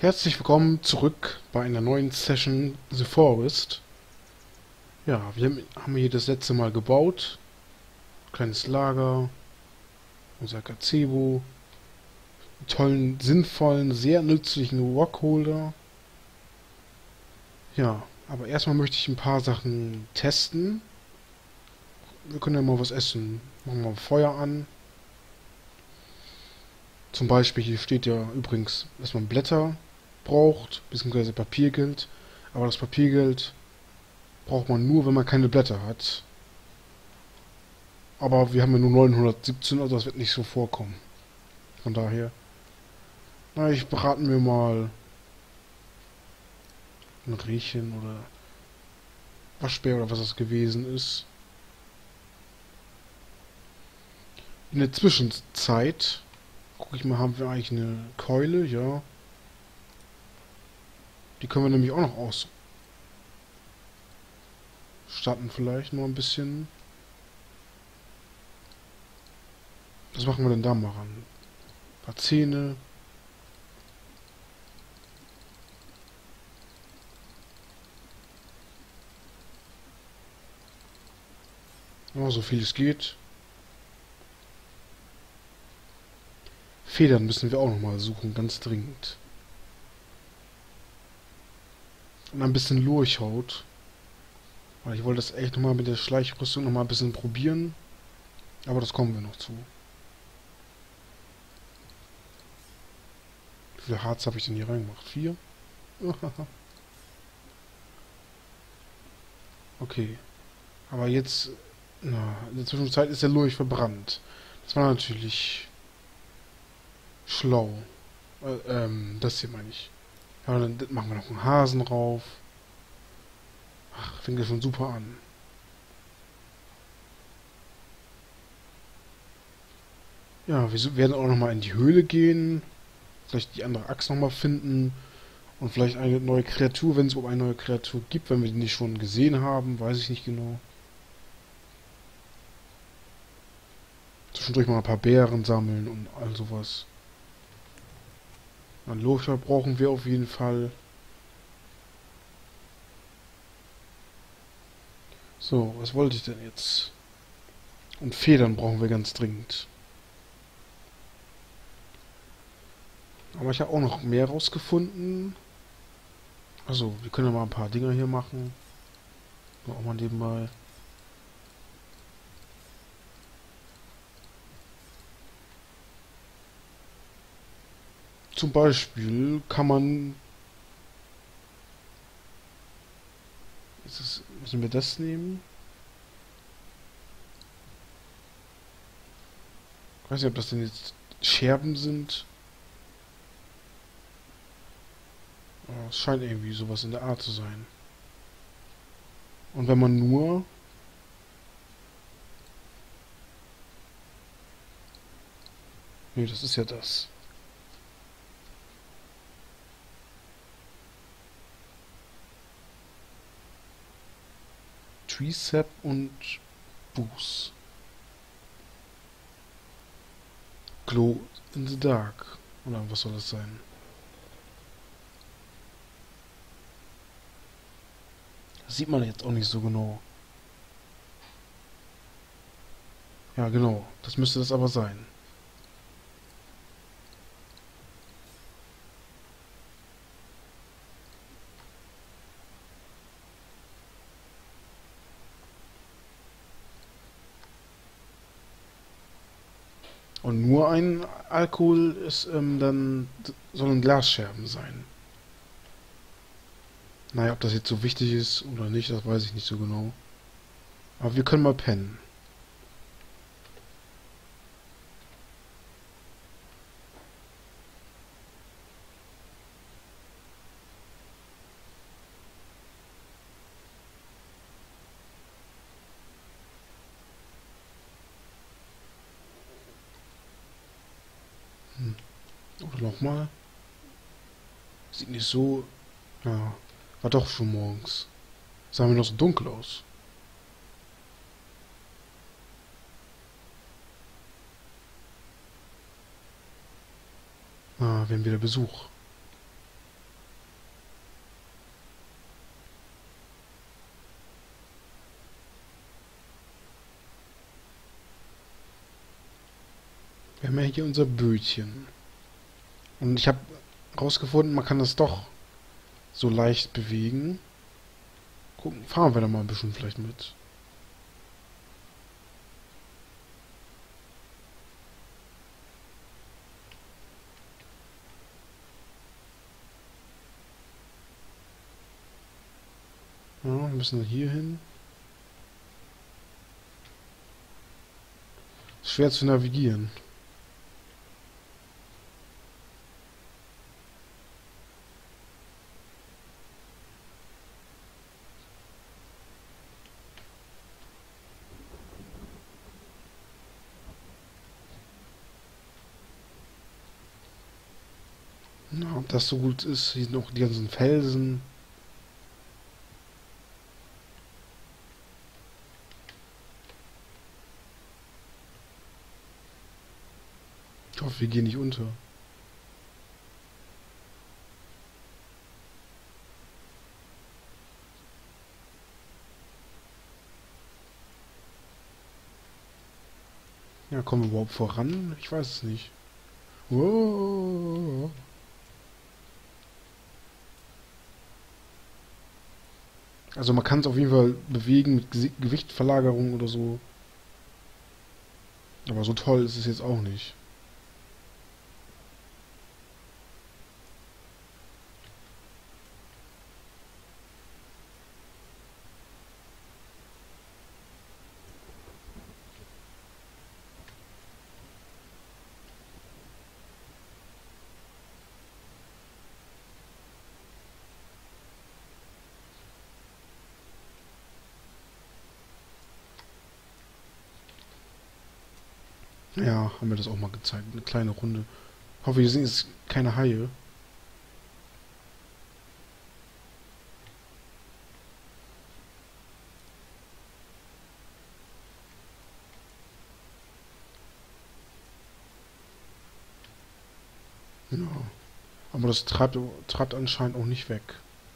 Herzlich willkommen zurück bei einer neuen Session The Forest. Ja, wir haben hier das letzte Mal gebaut. Kleines Lager, unser Gazebo, einen tollen, sinnvollen, sehr nützlichen Rockholder. Ja, aber erstmal möchte ich ein paar Sachen testen. Wir können ja mal was essen. Machen wir ein Feuer an. Zum Beispiel hier steht ja übrigens, dass man Blätter braucht, beziehungsweise Papiergeld. Aber das Papiergeld braucht man nur, wenn man keine Blätter hat. Aber wir haben ja nur 917, also das wird nicht so vorkommen. Von daher. Na, ich braten mir mal ein Rehchen oder Waschbär oder was das gewesen ist. In der Zwischenzeit gucke ich mal, haben wir eigentlich eine Keule? Ja. Die können wir nämlich auch noch ausstatten vielleicht noch ein bisschen. Was machen wir denn da mal ran? Ein paar Zähne. Ja, so viel es geht. Federn müssen wir auch nochmal suchen, ganz dringend. Und ein bisschen Lurchhaut. Weil ich wollte das echt nochmal mit der Schleichrüstung nochmal ein bisschen probieren. Aber das kommen wir noch zu. Wie viel Harz habe ich denn hier reingemacht? 4? Okay. Aber jetzt, na, in der Zwischenzeit ist der Lurch verbrannt. Das war natürlich schlau. Das hier meine ich. Ja, dann machen wir noch einen Hasen rauf. Ach, fängt ja schon super an. Ja, wir werden auch nochmal in die Höhle gehen. Vielleicht die andere Axt nochmal finden. Und vielleicht eine neue Kreatur, wenn es überhaupt eine neue Kreatur gibt, wenn wir die nicht schon gesehen haben, weiß ich nicht genau. Zwischendurch mal ein paar Beeren sammeln und all sowas. Ein Locher brauchen wir auf jeden Fall. So, was wollte ich denn jetzt? Und Federn brauchen wir ganz dringend. Aber ich habe auch noch mehr rausgefunden. Also, wir können ja mal ein paar Dinger hier machen. So, auch mal nebenbei. Zum Beispiel kann man... müssen wir das nehmen? Ich weiß nicht, ob das denn jetzt Scherben sind. Aber es scheint irgendwie sowas in der Art zu sein. Und wenn man nur... Nee, das ist ja das. Tricep und Boost. Glow in the Dark. Oder was soll das sein? Das sieht man jetzt auch nicht so genau. Ja, genau. Das müsste das aber sein. Und nur ein Alkohol ist dann sollen Glasscherben sein. Naja, ob das jetzt so wichtig ist oder nicht, das weiß ich nicht so genau. Aber wir können mal pennen. Hm. Oder nochmal. Sieht nicht so... Ja, war doch schon morgens. Sah mir noch so dunkel aus. Ah, wir haben wieder Besuch. haben ja hier unser Bötchen. Und ich habe rausgefunden, man kann das doch so leicht bewegen. Gucken, fahren wir da mal ein bisschen vielleicht mit. Ja, müssen wir hier hin. Ist schwer zu navigieren. Na, ob das so gut ist, hier sind auch die ganzen Felsen. Ich hoffe, wir gehen nicht unter. Ja, kommen wir überhaupt voran? Ich weiß es nicht. Wow. Also man kann es auf jeden Fall bewegen mit Gewichtverlagerung oder so. Aber so toll ist es jetzt auch nicht. Ja, haben wir das auch mal gezeigt. Eine kleine Runde. Hoffe, hier sind jetzt keine Haie. Ja. Aber das treibt anscheinend auch nicht weg.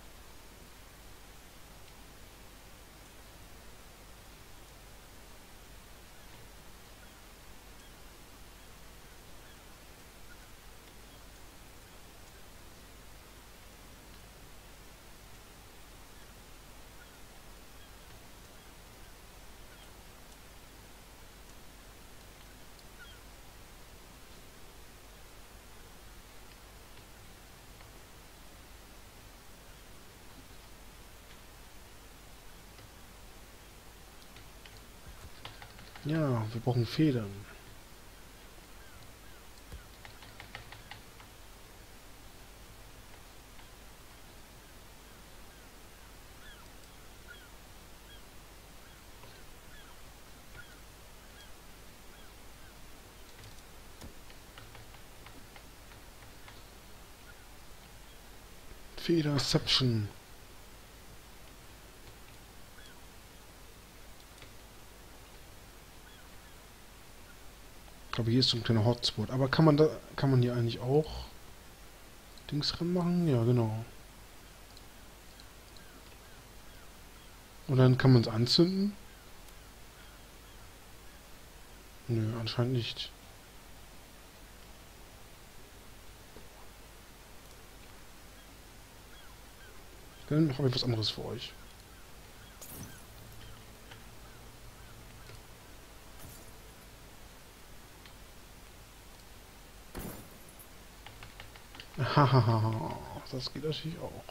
Ja, wir brauchen Federn. Federception. Ich glaube, hier ist so ein kleiner Hotspot. Aber kann man hier eigentlich auch Dings ranmachen? Ja, genau. Und dann kann man es anzünden? Nö, anscheinend nicht. Dann habe ich was anderes für euch. Hahaha, das geht natürlich auch.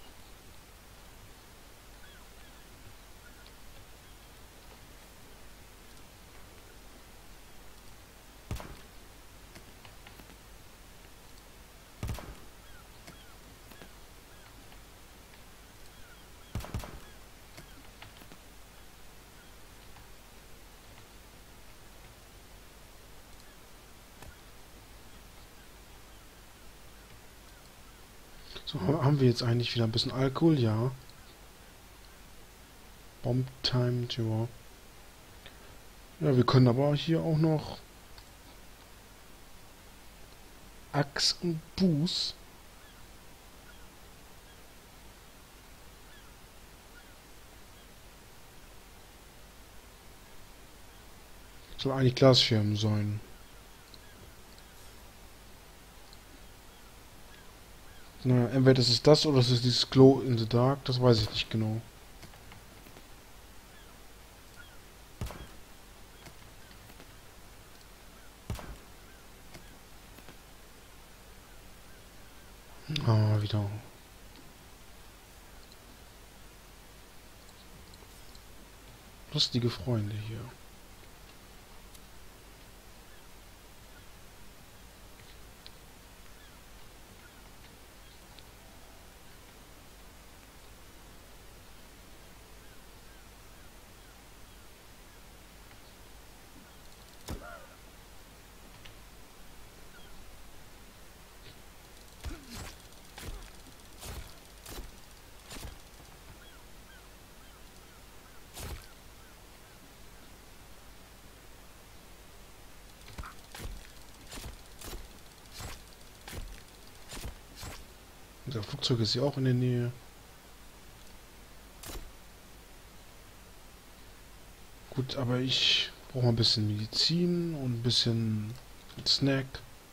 So, haben wir jetzt eigentlich wieder ein bisschen Alkohol? Ja. Bomb Time, ja. Ja, wir können aber hier auch noch Axt und Buß. Soll eigentlich Glasschirm sein. Na, entweder ist es das oder es ist dieses Glow in the Dark, das weiß ich nicht genau. Ah, wieder. Lustige Freunde hier. Der Flugzeug ist ja auch in der Nähe. Gut, aber ich brauche mal ein bisschen Medizin und ein bisschen Snack.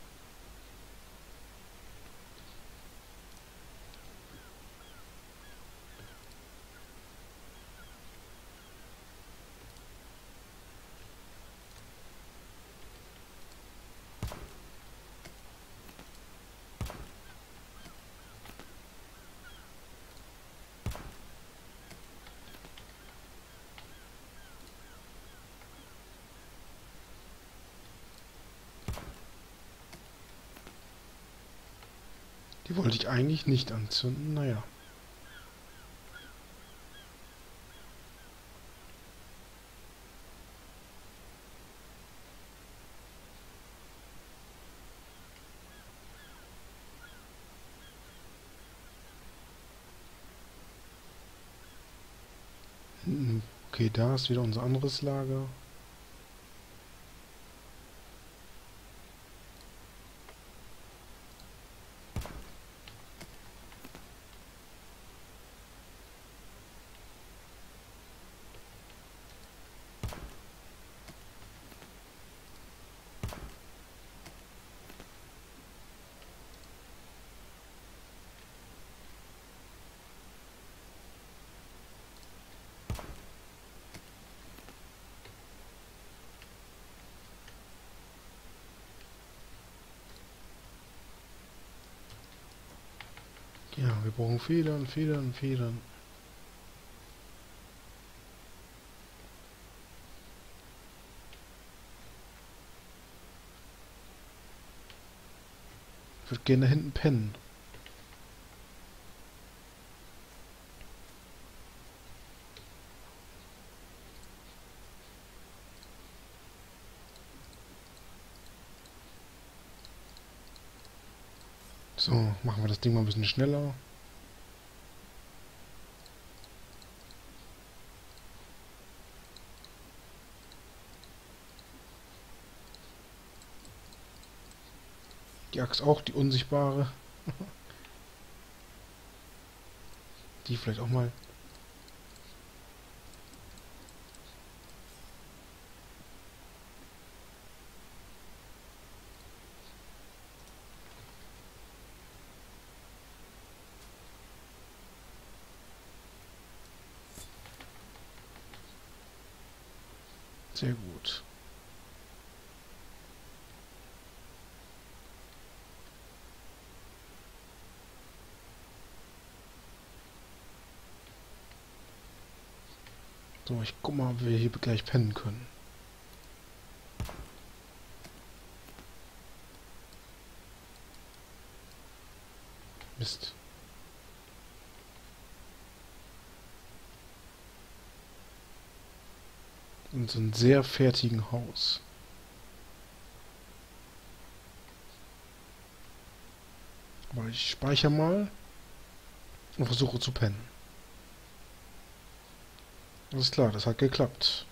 Die wollte ich eigentlich nicht anzünden, naja. Okay, da ist wieder unser anderes Lager. Ja, wir brauchen Federn, Federn, Federn. Ich würde gerne da hinten pennen. So, machen wir das Ding mal ein bisschen schneller. Die Axt auch, die unsichtbare. Die vielleicht auch mal. Sehr gut. So, ich guck mal, ob wir hier gleich pennen können. Mist. In so einem sehr fertigen Haus. Aber ich speichere mal und versuche zu pennen. Alles klar, das hat geklappt.